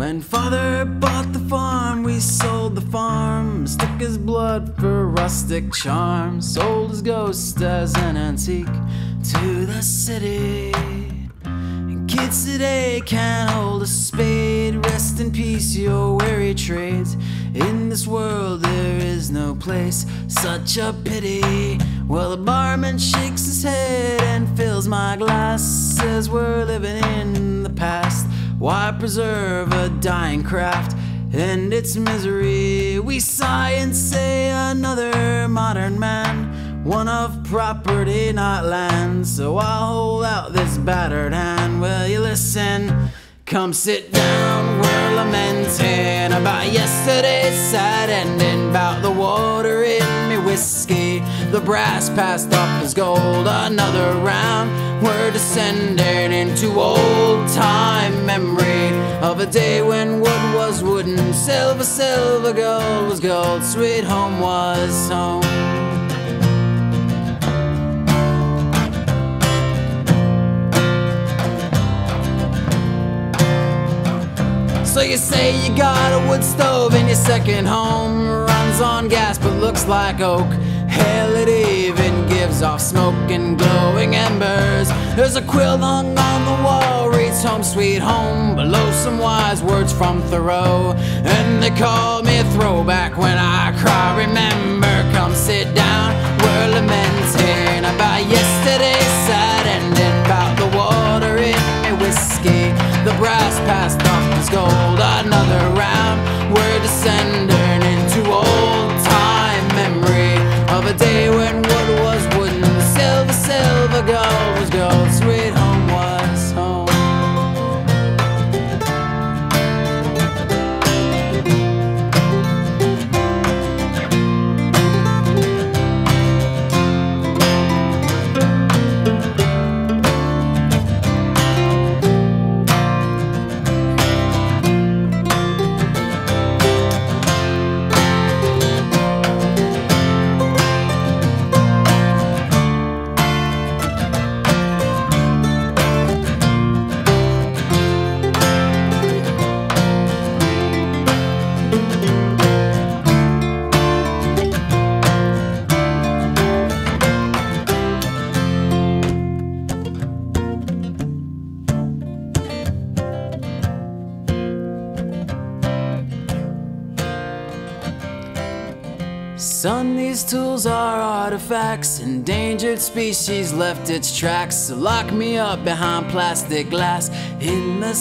When father bought the farm, we sold the farm, stuck his blood for rustic charm, sold his ghost as an antique to the city. And kids today can't hold a spade. Rest in peace, your weary trades. In this world there is no place, such a pity. Well, the barman shakes his head and fills my glass, says we're living in the past. Why preserve a dying craft and its misery? We sigh and say another modern man, one of property, not land. So I'll hold out this battered hand. Will you listen? Come sit down, we're lamenting about yesterday's sad ending, about the water in me whiskey, the brass passed off as gold. Another round, we're descending into old-time memory of a day when wood was wooden, silver, silver, gold was gold, sweet home was home. So you say you got a wood stove in your second home, runs on gas but looks like oak. Hell, it even gives off smoke and glowing embers. There's a quilt hung on the wall, reads home sweet home, below some wise words from Thoreau. And they call me a throwback when I cry, remember. Come sit down, we're lamenting about yesterday's sad ending, about the water in me whiskey, the brass passed off as gold. Another round, we're descending into old-time memory of a day when wood was wooden, silver, silver, gold was gold, sweet home was home. Son, these tools are artifacts, endangered species left its tracks. So lock me up behind plastic glass in the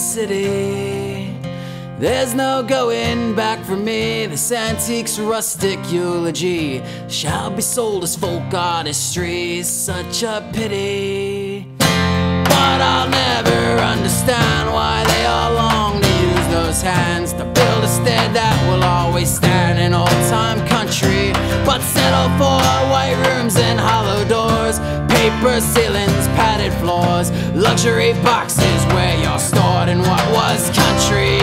city. There's no going back for me. This antique's rustic eulogy shall be sold as folk artistry. Such a pity. But I'll never understand why they all long to use those hands to build a stead that will always stand in old-time country, but settle for white rooms and hollow doors, paper ceilings, padded floors, luxury boxes where you're stored in what was country.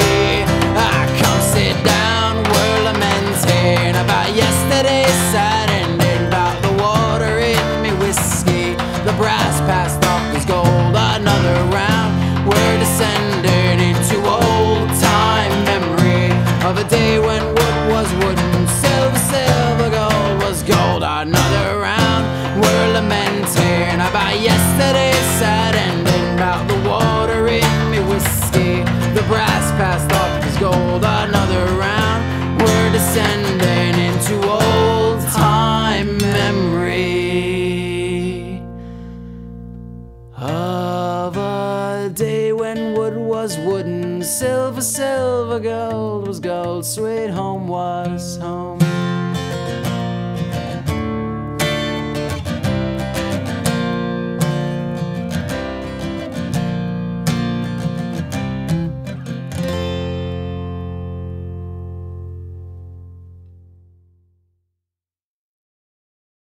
Come sit down, we're lamenting about yesterday's sad ending, about the water in me whiskey, the brass passed off as gold. Another round, we're descending into old-time memory of a day when wood was wooden, silver, silver, gold was gold. Another round, we're lamenting about yesterday's sad ending, about the water in me whiskey, the brass passed off as gold. Another round, we're descending into old-time memory of a day when wood was wooden, silver, silver, gold was gold, sweet home was home.